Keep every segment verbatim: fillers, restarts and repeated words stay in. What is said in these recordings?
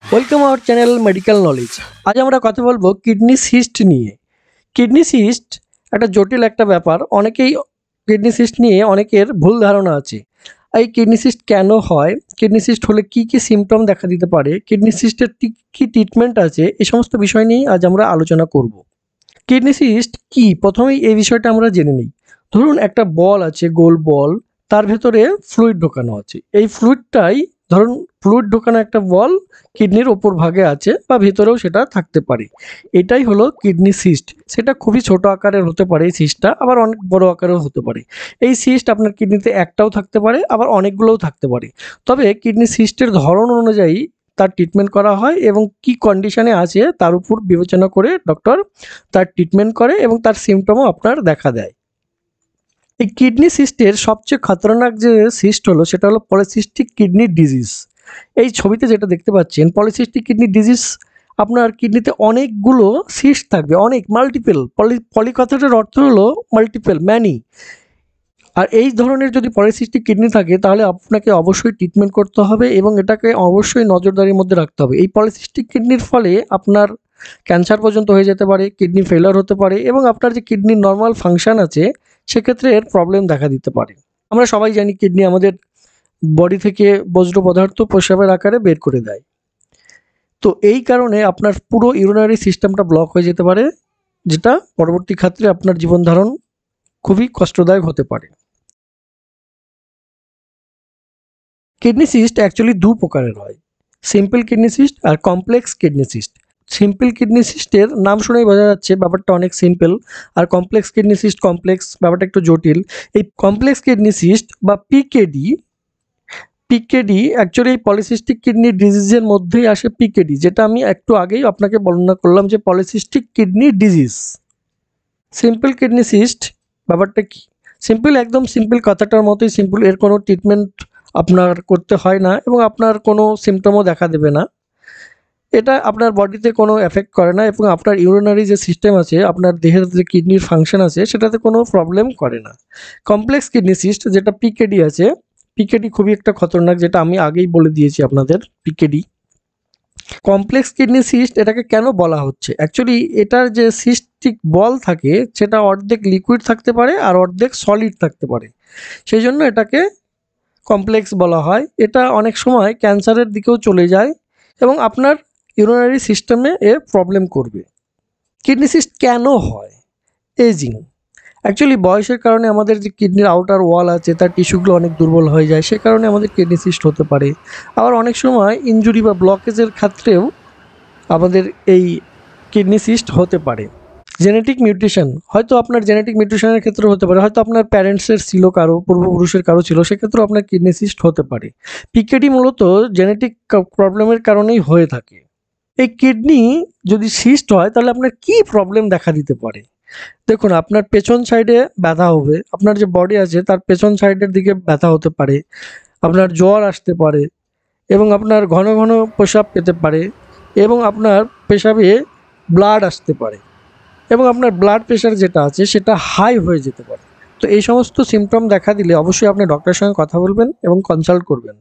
Welcome our channel medical knowledge. আজ আমরা কথা বলবো কিডনি সিস্ট নিয়ে। কিডনি সিস্ট একটা জটিল একটা ব্যাপার। অনেকেই কিডনি সিস্ট নিয়ে অনেকের ভুল ধারণা আছে। এই কিডনি সিস্ট কেন হয়, কিডনি সিস্ট হলে কি কি সিমটম দেখা দিতে পারে, কিডনি সিস্টের কি ট্রিটমেন্ট আছে, এই সমস্ত বিষয় নিয়ে আজ আমরা আলোচনা করব। কিডনি সিস্ট কি, প্রথমেই এই বিষয়টা আমরা জেনে নিই। ধরুন একটা বল আছে, গোল বল, তার ভেতরে ফ্লুইড ঢোকানো আছে। এই ফ্লুইডটাই ধরুন ফ্লুইড ঢোকানো একটা বল কিডনির ওপর ভাগে আছে বা ভেতরেও সেটা থাকতে পারে। এটাই হলো কিডনি সিস্ট। সেটা খুবই ছোট আকারের হতে পারে এই সিস্টটা, আবার অনেক বড় আকারেও হতে পারে। এই সিস্ট আপনার কিডনিতে একটাও থাকতে পারে, আবার অনেকগুলোও থাকতে পারে। তবে কিডনি সিস্টের ধরন অনুযায়ী তার ট্রিটমেন্ট করা হয় এবং কি কন্ডিশনে আছে তার উপর বিবেচনা করে ডক্টর তার ট্রিটমেন্ট করে এবং তার সিমটমও আপনার দেখা দেয়। এই কিডনি সিস্টের সবচেয়ে খতরনাক যে সিস্ট হলো সেটা হলো পলিসিস্টিক কিডনি ডিজিজ। এই ছবিতে যেটা দেখতে পাচ্ছেন পলিসিস্টিক কিডনি ডিজিজ, আপনার কিডনিতে অনেকগুলো সিস্ট থাকবে, অনেক মাল্টিপল। পলি পলি কথাটার অর্থ হলো মাল্টিপল, ম্যানি। আর এই ধরনের যদি পলিসিস্টিক কিডনি থাকে তাহলে আপনাকে অবশ্যই ট্রিটমেন্ট করতে হবে এবং এটাকে অবশ্যই নজরদারির মধ্যে রাখতে হবে। এই পলিসিস্টিক কিডনির ফলে আপনার ক্যান্সার পর্যন্ত হয়ে যেতে পারে, কিডনি ফেলার হতে পারে এবং আপনার যে কিডনির নর্মাল ফাংশন আছে সেক্ষেত্রে এর প্রবলেম দেখা দিতে পারে। আমরা সবাই জানি কিডনি আমাদের বডি থেকে বজ্র পদার্থ প্রস্রাবের আকারে বের করে দেয়। তো এই কারণে আপনার পুরো ইউরিনারি সিস্টেমটা ব্লক হয়ে যেতে পারে, যেটা পরবর্তী ক্ষেত্রে আপনার জীবন ধারণ খুবই কষ্টদায়ক হতে পারে। কিডনি সিস্ট অ্যাকচুয়ালি দু প্রকারের হয়, সিম্পল কিডনি সিস্ট আর complex kidney cyst. Simple kidney সিস্টের নাম শুনেই বোঝা যাচ্ছে ব্যাপারটা অনেক সিম্পল, আর কমপ্লেক্স কিডনি সিস্ট কমপ্লেক্স, ব্যাপারটা একটু জটিল। এই কমপ্লেক্স কিডনি সিস্ট বা পিকেডি, পিকেডি অ্যাকচুয়ালি এই পলিসিস্টিক কিডনি ডিজিজের মধ্যেই আসে পিকেডি, যেটা আমি একটু আগেই আপনাকে বর্ণনা করলাম যে polycystic kidney disease. Simple kidney cyst ব্যাপারটা কি, সিম্পল, একদম সিম্পল কথাটার মতোই সিম্পল। এর কোনো ট্রিটমেন্ট আপনার করতে হয় না এবং আপনার কোনো সিমটমও দেখা দেবে না। এটা আপনার বডিতে কোনো এফেক্ট করে না এবং আপনার ইউরিনারি যে সিস্টেম আছে, আপনার দেহের যে কিডনির ফাংশন আছে সেটাতে কোনো প্রবলেম করে না। কমপ্লেক্স কিডনি সিস্ট যেটা পিকেডি আছে, পিকেডি খুবই একটা খতরনাক, যেটা আমি আগেই বলে দিয়েছি আপনাদের। পিকেডি কমপ্লেক্স কিডনি সিস্ট এটাকে কেন বলা হচ্ছে, অ্যাকচুয়ালি এটার যে সিস্টিক বল থাকে সেটা অর্ধেক লিকুইড থাকতে পারে আর অর্ধেক সলিড থাকতে পারে, সেই জন্য এটাকে কমপ্লেক্স বলা হয়। এটা অনেক সময় ক্যান্সারের দিকেও চলে যায় এবং আপনার ইউরিনারি সিস্টেমে এ প্রবলেম করবে। কিডনি সিস্ট কেন হয়, এজিং। অ্যাকচুয়ালি বয়সের কারণে আমাদের যে কিডনির আউটার ওয়াল আছে তার টিস্যুগুলো অনেক দুর্বল হয়ে যায়, সে কারণে আমাদের কিডনি সিস্ট হতে পারে। আবার অনেক সময় ইনজুরি বা ব্লকেজের ক্ষেত্রেও আমাদের এই কিডনি সিস্ট হতে পারে। জেনেটিক মিউটেশন, হয়তো আপনার জেনেটিক মিউটেশনের ক্ষেত্রে হতে পারে, হয়তো আপনার প্যারেন্টসের ছিল, কারো পূর্বপুরুষের কারো ছিল, সেক্ষেত্রেও আপনার কিডনি সিস্ট হতে পারে। পিকেডি মূলত জেনেটিক প্রবলেমের কারণেই হয়ে থাকে। এই কিডনি যদি সিস্ট হয় তাহলে আপনার কি প্রবলেম দেখা দিতে পারে, দেখুন আপনার পেছন সাইডে ব্যথা হবে, আপনার যে বডি আছে তার পেছন সাইডের দিকে ব্যথা হতে পারে, আপনার জ্বর আসতে পারে এবং আপনার ঘন ঘন প্রস্রাব পেতে পারে এবং আপনার পেশাবে ব্লাড আসতে পারে এবং আপনার ব্লাড প্রেশার যেটা আছে সেটা হাই হয়ে যেতে পারে। তো এই সমস্ত সিমটম দেখা দিলে অবশ্যই আপনি ডক্টরের সঙ্গে কথা বলবেন এবং কনসাল্ট করবেন।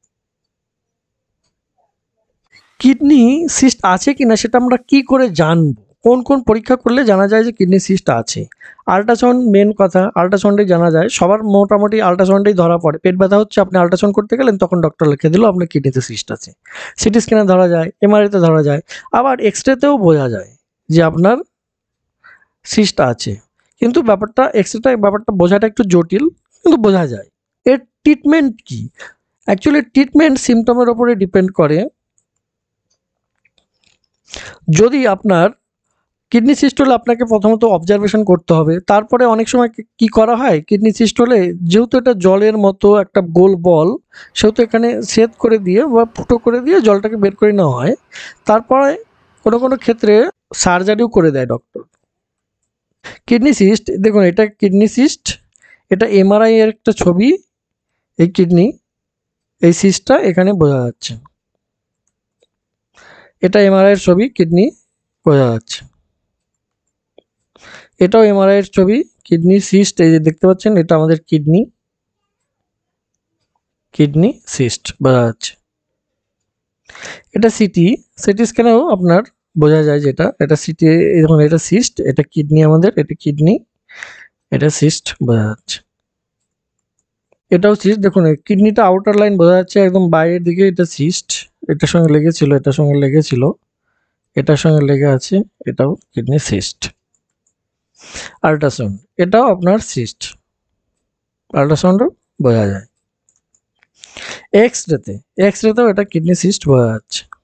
কিডনি সিস্ট আছে কিনা সেটা আমরা কি করে জানবো, কোন কোন পরীক্ষা করলে জানা যায় যে কিডনি সিস্ট আছে? আল্ট্রাসাউন্ড মেন কথা, আল্ট্রাসাউন্ডে জানা যায়, সবার মোটামুটি আল্ট্রাসাউন্ডেই ধরা পড়ে। পেট ব্যথা হচ্ছে, আপনি আল্ট্রাসাউন্ড করতে গেলেন, তখন ডক্টর লিখে দিল আপনার কিডনিতে সিস্ট আছে। সিটি স্ক্যানে ধরা যায়, এমআরআইতে ধরা যায়, আবার এক্স রেতেও বোঝা যায় যে আপনার সিস্ট আছে। কিন্তু ব্যাপারটা এক্স রেটা ব্যাপারটা বোঝাটা একটু জটিল, কিন্তু বোঝা যায়। এর ট্রিটমেন্ট কি, অ্যাকচুয়ালি ট্রিটমেন্ট সিমটমের ওপরে ডিপেন্ড করে। যদি আপনার কিডনি সিস্ট হলে আপনাকে প্রথমত অবজারভেশন করতে হবে, তারপরে অনেক সময় কি করা হয়, কিডনি সিস্ট হলে যেহেতু এটা জলের মতো একটা গোল বল, সেহেতু এখানে সেদ করে দিয়ে বা ফুটো করে দিয়ে জলটাকে বের করে নেওয়া হয়। তারপরে কোনো কোনো ক্ষেত্রে সার্জারিও করে দেয় ডক্টর। কিডনি সিস্ট, দেখুন এটা কিডনি সিস্ট, এটা এমআরআই এর একটা ছবি। এই কিডনি, এই সিস্টটা এখানে বোঝা যাচ্ছে, এটা এমআরআই এর ছবি, কিডনি বোঝা যাচ্ছে। এটাও এমআরআই এর ছবি, কিডনি সিস্ট, এই যে দেখতে পাচ্ছেন এটা আমাদের কিডনি, কিডনি সিস্ট বোঝা যাচ্ছে। এটা সিটি, সিটি স্ক্যানেও আপনার বোঝা যায় যেটা এটা সিটি, দেখুন এটা সিস্ট, এটা কিডনি, আমাদের এটা কিডনি, এটা সিস্ট বোঝা যাচ্ছে। এটাও সিস্ট, দেখুন কিডনিটা আউটার লাইন বোঝা যাচ্ছে একদম বাইরের দিকে, এটা সিস্ট, এটার সঙ্গে লেগেছিল, এটার সঙ্গে লেগেছিল, এটার সঙ্গে লেগে আছে, এটাও কিডনি সিস্ট। আল্ট্রাসাউন্ড, এটাও আপনার সিস্ট, আল্ট্রাসাউন্ডও বোঝা যায়। এক্স রেতে, এক্স রেতেও এটা কিডনি সিস্ট বোঝা যাচ্ছে।